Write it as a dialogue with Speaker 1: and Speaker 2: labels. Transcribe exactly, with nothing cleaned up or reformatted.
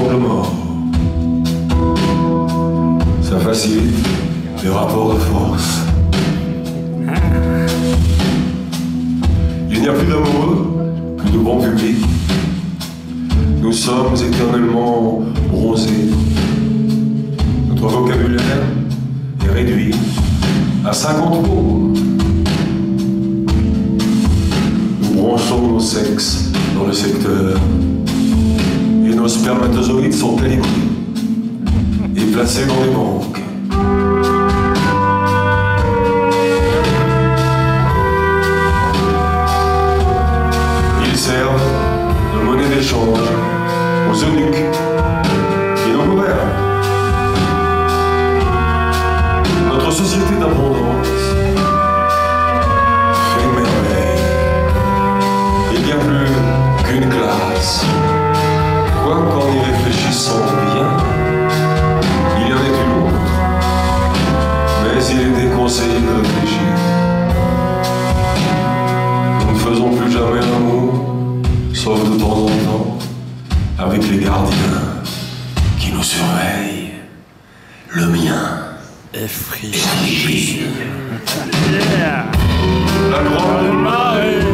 Speaker 1: l'angle mort. Ça facilite les rapports de force. Il n'y a plus d'amoureux, plus de bon public. Nous sommes éternellement bronzés. Notre vocabulaire est réduit à cinquante mots. Nous branchons nos sexes dans le secteur et nos spermatozoïdes sont calibrés et placés dans les banques. Ils servent de monnaie d'échange aux eunuques qui nous gouvernent. Notre société d'abondance fait merveille. Il n'y a plus qu'une classe. Quoi qu'en y réfléchissant bien, il y en ait une autre. Mais il est déconseillé de réfléchir. Nous ne faisons plus jamais l'amour, sauf de temps en temps, avec les gardiens qui nous surveillent. Le mien est frigide.
Speaker 2: Yeah.
Speaker 1: La Grande Marée.